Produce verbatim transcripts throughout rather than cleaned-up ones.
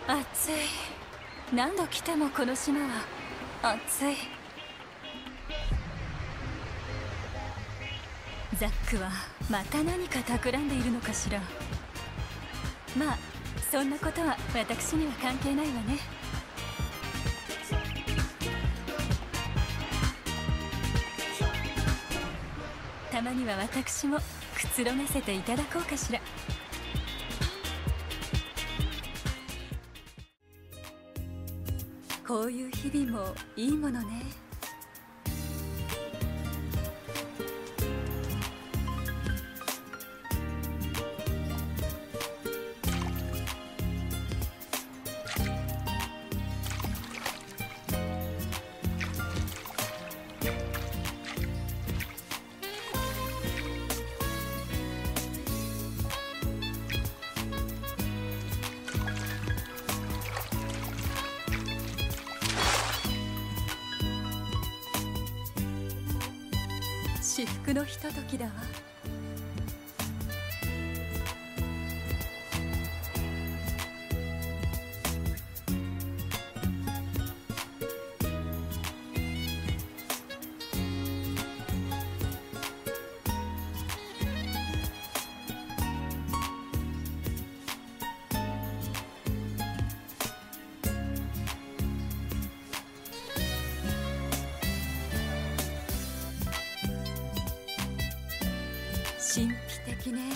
暑い。何度来てもこの島は暑い。ザックはまた何か企んでいるのかしら。まあそんなことは私には関係ないわね。たまには私もくつろがせていただこうかしら。こういう日々もいいものね。至福のひとときだわ。神秘的ね。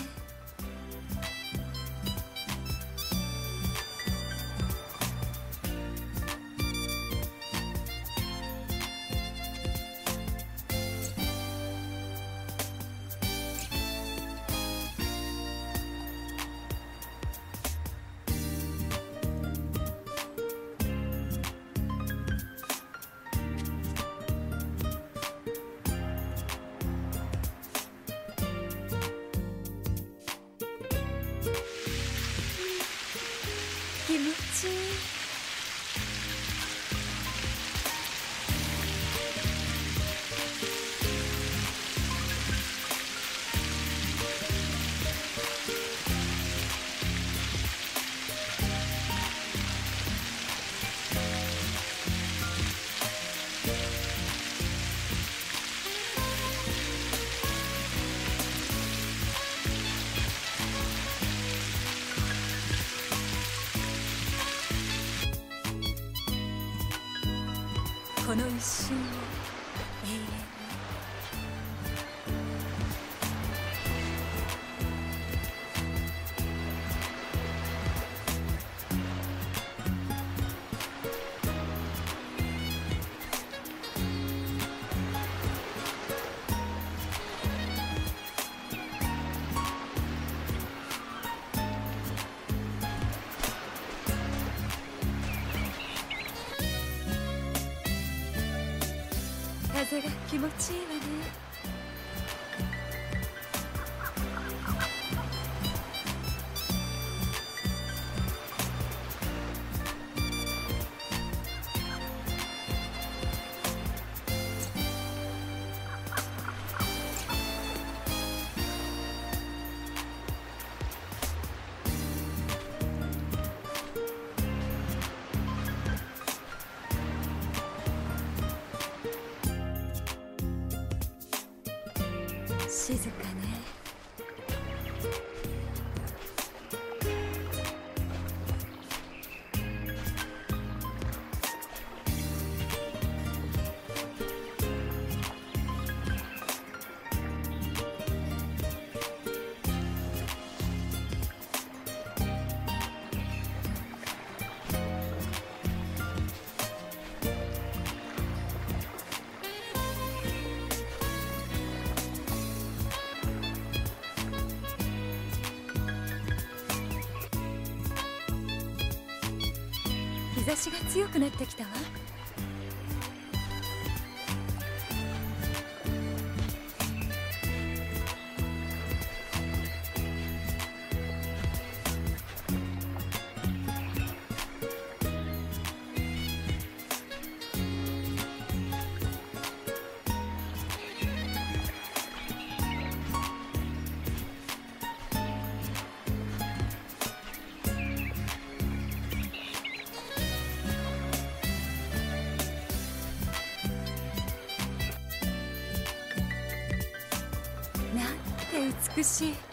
気持ちいい。この一瞬を永遠に。風が気持ちいいわね。静かね。日差しが強くなってきたわ。 美しい。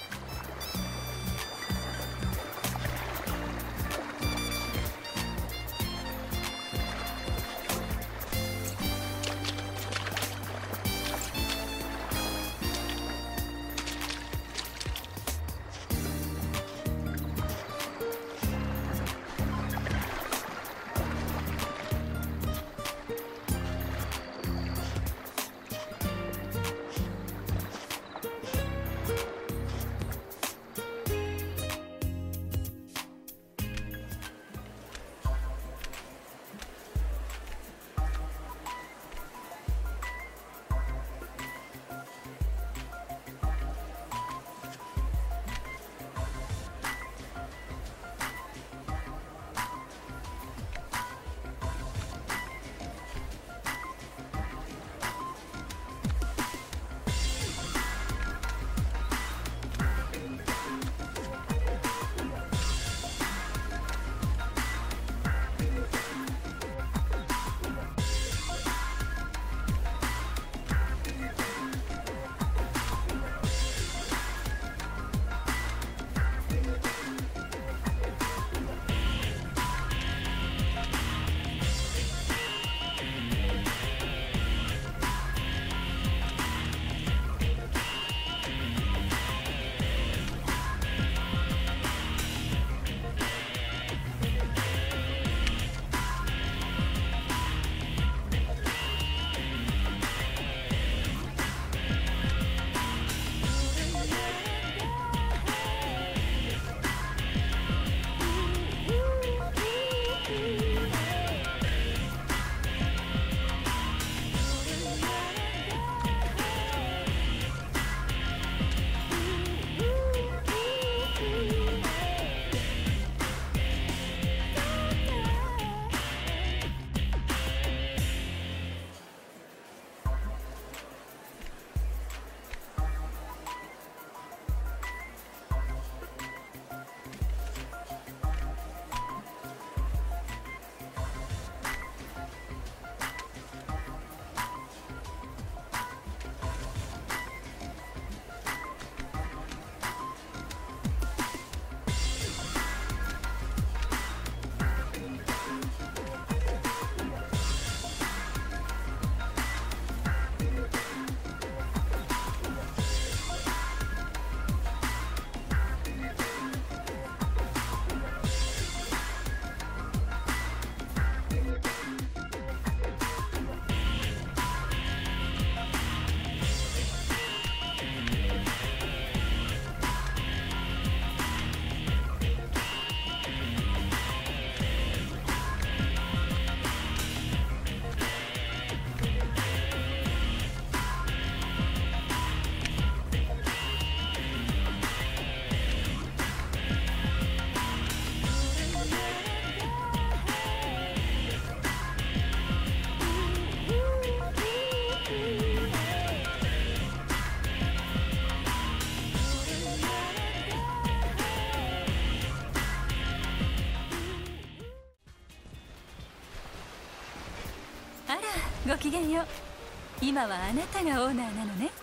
ごきげんよう。今はあなたがオーナーなのね。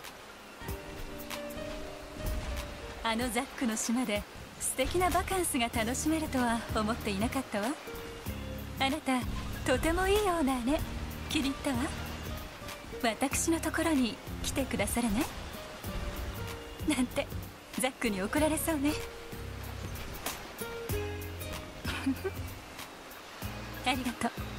あのザックの島で素敵なバカンスが楽しめるとは思っていなかったわ。あなたとてもいいオーナーね。気に入ったわ。私のところに来てくださらない？なんてザックに怒られそうね。ありがとう。